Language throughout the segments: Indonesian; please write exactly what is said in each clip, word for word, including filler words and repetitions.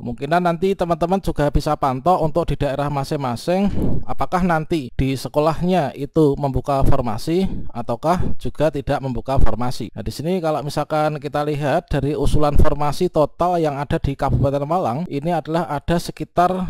Kemungkinan nanti teman-teman juga bisa pantau untuk di daerah masing-masing, apakah nanti di sekolahnya itu membuka formasi ataukah juga tidak membuka formasi. Nah, di sini kalau misalkan kita lihat dari usulan formasi total yang ada di Kabupaten Malang, ini adalah ada sekitar.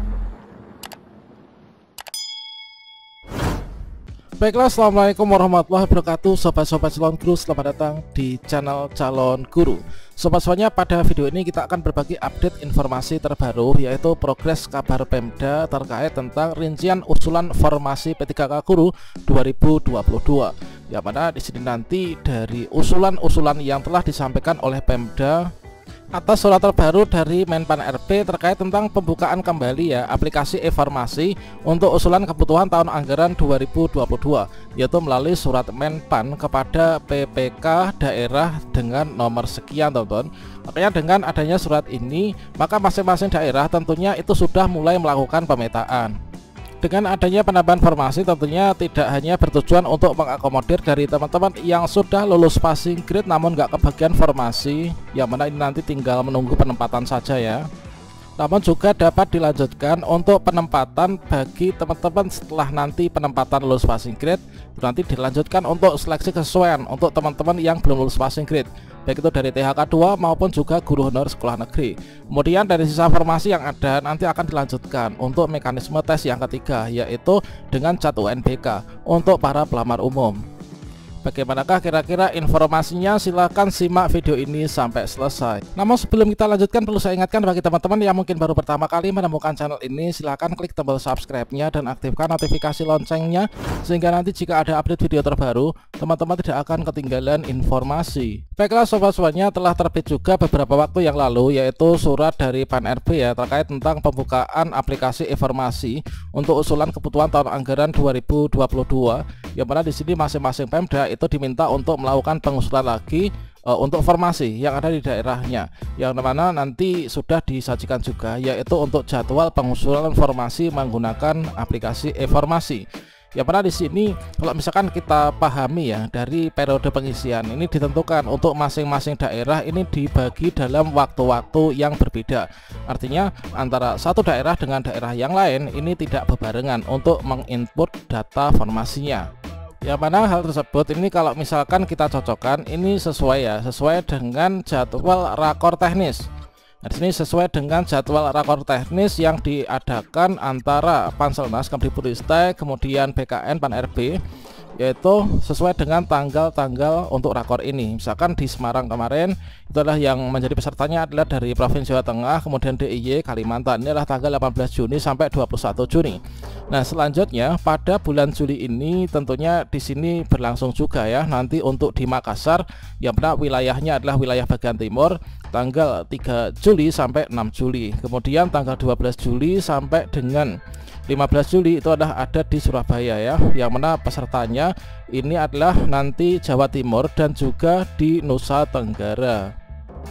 Baiklah, assalamualaikum warahmatullahi wabarakatuh, sobat-sobat calon guru, selamat datang di channel Calon Guru. Sobat-sobatnya, pada video ini kita akan berbagi update informasi terbaru, yaitu progres kabar Pemda terkait tentang rincian usulan formasi P tiga K Guru dua ribu dua puluh dua. Yang mana di sini nanti dari usulan-usulan yang telah disampaikan oleh Pemda atas surat terbaru dari Menpan R B terkait tentang pembukaan kembali ya aplikasi e-formasi untuk usulan kebutuhan tahun anggaran dua ribu dua puluh dua, yaitu melalui surat Menpan kepada P P K daerah dengan nomor sekian, teman-teman. Makanya dengan adanya surat ini, maka masing-masing daerah tentunya itu sudah mulai melakukan pemetaan. Dengan adanya penambahan formasi tentunya tidak hanya bertujuan untuk mengakomodir dari teman-teman yang sudah lulus passing grade namun nggak kebagian formasi, yang mana ini nanti tinggal menunggu penempatan saja ya. Namun juga dapat dilanjutkan untuk penempatan bagi teman-teman setelah nanti penempatan lulus passing grade, nanti dilanjutkan untuk seleksi kesesuaian untuk teman-teman yang belum lulus passing grade, baik itu dari T H K dua maupun juga guru honor sekolah negeri. Kemudian dari sisa formasi yang ada nanti akan dilanjutkan untuk mekanisme tes yang ketiga, yaitu dengan cat U N B K untuk para pelamar umum. Bagaimanakah kira-kira informasinya? Silahkan simak video ini sampai selesai. Namun sebelum kita lanjutkan, perlu saya ingatkan bagi teman-teman yang mungkin baru pertama kali menemukan channel ini, silahkan klik tombol subscribe-nya dan aktifkan notifikasi loncengnya, sehingga nanti jika ada update video terbaru, teman-teman tidak akan ketinggalan informasi. Baiklah sobat-sobatnya, telah terbit juga beberapa waktu yang lalu, yaitu surat dari Pan R B ya terkait tentang pembukaan aplikasi e-formasi untuk usulan kebutuhan tahun anggaran dua ribu dua puluh dua, yang mana di sini masing-masing Pemda itu diminta untuk melakukan pengusulan lagi uh, untuk formasi yang ada di daerahnya, yang mana nanti sudah disajikan juga, yaitu untuk jadwal pengusulan formasi menggunakan aplikasi e-formasi. Yang mana di sini kalau misalkan kita pahami ya, dari periode pengisian ini ditentukan untuk masing-masing daerah ini dibagi dalam waktu-waktu yang berbeda. Artinya antara satu daerah dengan daerah yang lain ini tidak berbarengan untuk menginput data formasinya. Yang mana hal tersebut ini kalau misalkan kita cocokkan ini sesuai ya, sesuai dengan jadwal rakor teknis. Nah, di sini sesuai dengan jadwal rakor teknis yang diadakan antara Panselnas, Kemdikbudristek, kemudian B K N, Pan R B, yaitu sesuai dengan tanggal-tanggal untuk rakor ini. Misalkan di Semarang kemarin itu adalah yang menjadi pesertanya adalah dari Provinsi Jawa Tengah, kemudian D I Y Kalimantan. Ini adalah tanggal delapan belas Juni sampai dua puluh satu Juni. Nah, selanjutnya pada bulan Juli ini tentunya di sini berlangsung juga ya, nanti untuk di Makassar yang benar wilayahnya adalah wilayah bagian timur, tanggal tiga Juli sampai enam Juli. Kemudian tanggal dua belas Juli sampai dengan lima belas Juli itu adalah ada di Surabaya ya, yang mana pesertanya ini adalah nanti Jawa Timur dan juga di Nusa Tenggara.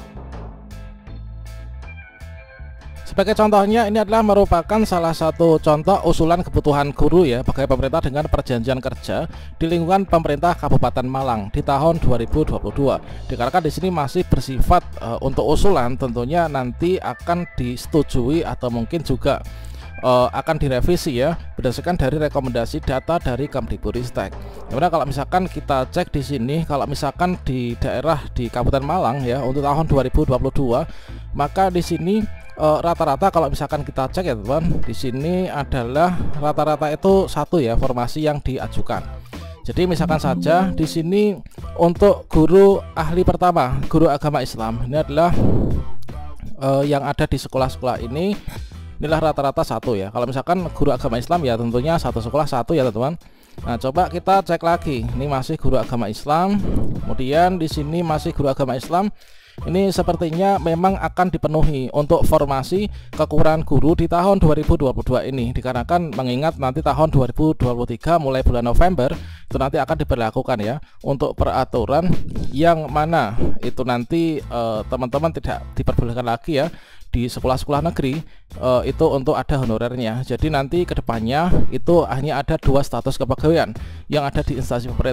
Sebagai contohnya, ini adalah merupakan salah satu contoh usulan kebutuhan guru ya bagi pemerintah dengan perjanjian kerja di lingkungan pemerintah Kabupaten Malang di tahun dua ribu dua puluh dua. Dikarenakan di sini masih bersifat uh, untuk usulan, tentunya nanti akan disetujui atau mungkin juga Uh, akan direvisi ya berdasarkan dari rekomendasi data dari Kemdikbudristek. Kemudian kalau misalkan kita cek di sini, kalau misalkan di daerah di Kabupaten Malang ya untuk tahun dua ribu dua puluh dua, maka di sini rata-rata uh, kalau misalkan kita cek ya teman, di sini adalah rata-rata itu satu ya formasi yang diajukan. Jadi misalkan saja di sini untuk guru ahli pertama, guru agama Islam, ini adalah uh, yang ada di sekolah-sekolah ini. Inilah rata-rata satu ya. Kalau misalkan guru agama Islam ya tentunya satu sekolah satu ya teman-teman. Nah, coba kita cek lagi. Ini masih guru agama Islam. Kemudian di sini masih guru agama Islam. Ini sepertinya memang akan dipenuhi untuk formasi kekurangan guru di tahun dua ribu dua puluh dua ini, dikarenakan mengingat nanti tahun dua ribu dua puluh tiga mulai bulan November itu nanti akan diberlakukan ya untuk peraturan yang mana itu nanti teman-teman eh, tidak diperbolehkan lagi ya di sekolah-sekolah negeri uh, itu untuk ada honorernya. Jadi nanti kedepannya itu hanya ada dua status kepegawaian yang ada di instansi pemerintah.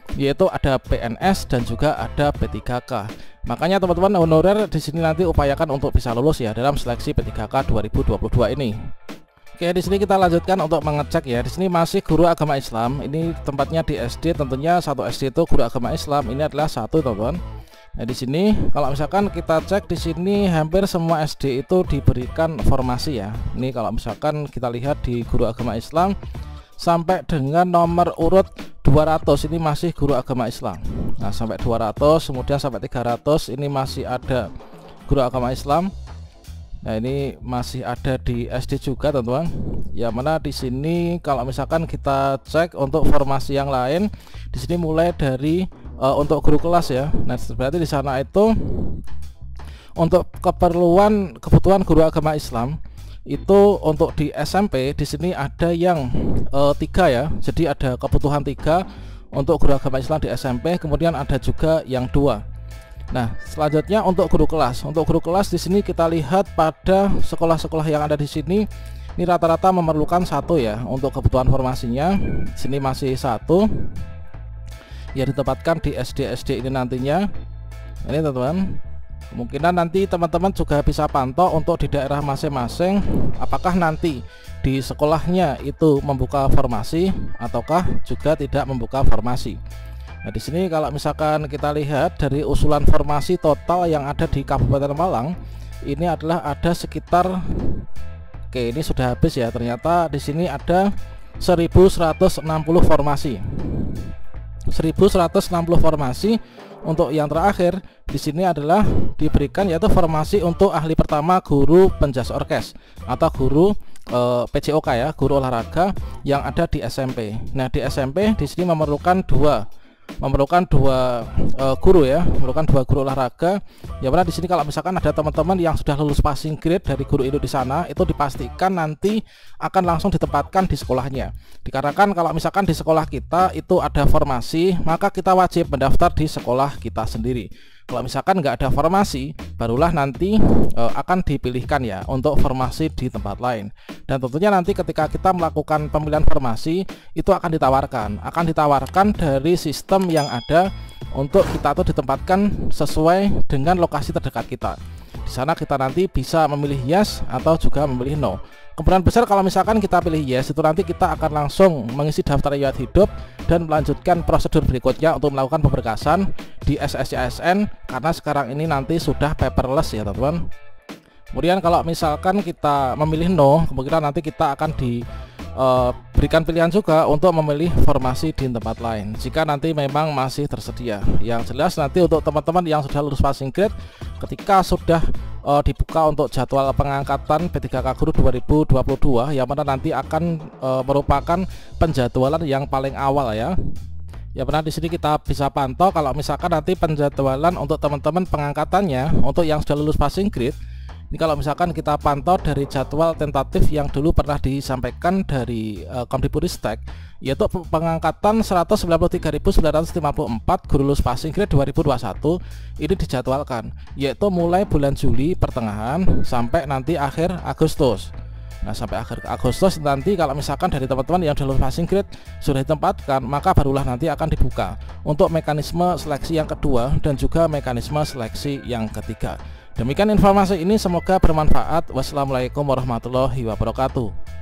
yaitu ada P N S dan juga ada P tiga K. Makanya teman-teman honorer di sini nanti upayakan untuk bisa lulus ya dalam seleksi P tiga K dua ribu dua puluh dua ini. Oke, di sini kita lanjutkan untuk mengecek ya. Di sini masih guru agama Islam. Ini tempatnya di S D, tentunya satu S D itu guru agama Islam. Ini adalah satu, teman-teman. Nah, di sini kalau misalkan kita cek di sini hampir semua S D itu diberikan formasi ya. Ini kalau misalkan kita lihat di guru agama Islam sampai dengan nomor urut dua ratus ini masih guru agama Islam. Nah, sampai dua ratus, kemudian sampai tiga ratus ini masih ada guru agama Islam. Nah, ini masih ada di S D juga, teman-teman. Ya, mana di sini kalau misalkan kita cek untuk formasi yang lain, di sini mulai dari uh, untuk guru kelas ya. Nah, berarti di sana itu untuk keperluan kebutuhan guru agama Islam itu untuk di S M P di sini ada yang uh, tiga ya. Jadi ada kebutuhan tiga untuk guru agama Islam di S M P, kemudian ada juga yang dua. Nah, selanjutnya untuk guru kelas. Untuk guru kelas di sini kita lihat pada sekolah-sekolah yang ada di sini ini rata-rata memerlukan satu ya untuk kebutuhan formasinya. Di sini masih satu. Ya, ditempatkan di S D S D ini nantinya. Ini teman-teman. Kemungkinan nanti teman-teman juga bisa pantau untuk di daerah masing-masing apakah nanti di sekolahnya itu membuka formasi ataukah juga tidak membuka formasi. Nah, di sini kalau misalkan kita lihat dari usulan formasi total yang ada di Kabupaten Malang, ini adalah ada sekitar, oke ini sudah habis ya, ternyata di sini ada seribu seratus enam puluh formasi. seribu seratus enam puluh formasi. Untuk yang terakhir di sini adalah diberikan yaitu formasi untuk ahli pertama guru penjas orkes atau guru e, P J O K ya, guru olahraga yang ada di S M P. Nah, di S M P di sini memerlukan dua memerlukan dua uh, guru ya, memerlukan dua guru olahraga. Ya benar, di sini kalau misalkan ada teman-teman yang sudah lulus passing grade dari guru itu di sana, itu dipastikan nanti akan langsung ditempatkan di sekolahnya. Dikarenakan kalau misalkan di sekolah kita itu ada formasi, maka kita wajib mendaftar di sekolah kita sendiri. Kalau misalkan nggak ada formasi, barulah nanti e, akan dipilihkan ya untuk formasi di tempat lain. Dan tentunya nanti ketika kita melakukan pemilihan formasi itu akan ditawarkan, akan ditawarkan dari sistem yang ada untuk kita tuh ditempatkan sesuai dengan lokasi terdekat kita. Di sana kita nanti bisa memilih yes atau juga memilih no. Kemungkinan besar kalau misalkan kita pilih yes, itu nanti kita akan langsung mengisi daftar riwayat hidup dan melanjutkan prosedur berikutnya untuk melakukan pemberkasan di S S C A S N, karena sekarang ini nanti sudah paperless ya teman-teman. Kemudian kalau misalkan kita memilih no, kemungkinan nanti kita akan di Uh, berikan pilihan juga untuk memilih formasi di tempat lain jika nanti memang masih tersedia. Yang jelas nanti untuk teman-teman yang sudah lulus passing grade, ketika sudah uh, dibuka untuk jadwal pengangkatan P tiga K Guru dua ribu dua puluh dua, yang mana nanti akan uh, merupakan penjadwalan yang paling awal ya. Ya benar, di sini kita bisa pantau kalau misalkan nanti penjadwalan untuk teman-teman pengangkatannya untuk yang sudah lulus passing grade. Ini kalau misalkan kita pantau dari jadwal tentatif yang dulu pernah disampaikan dari uh, Komdikbudristek, yaitu pengangkatan seratus sembilan puluh tiga ribu sembilan ratus lima puluh empat guru lulus passing grade dua ribu dua puluh satu ini dijadwalkan, yaitu mulai bulan Juli pertengahan sampai nanti akhir Agustus. Nah, sampai akhir Agustus nanti kalau misalkan dari teman-teman yang sudah lulus passing grade sudah ditempatkan, maka barulah nanti akan dibuka untuk mekanisme seleksi yang kedua dan juga mekanisme seleksi yang ketiga. Demikian informasi ini, semoga bermanfaat. Wassalamualaikum warahmatullahi wabarakatuh.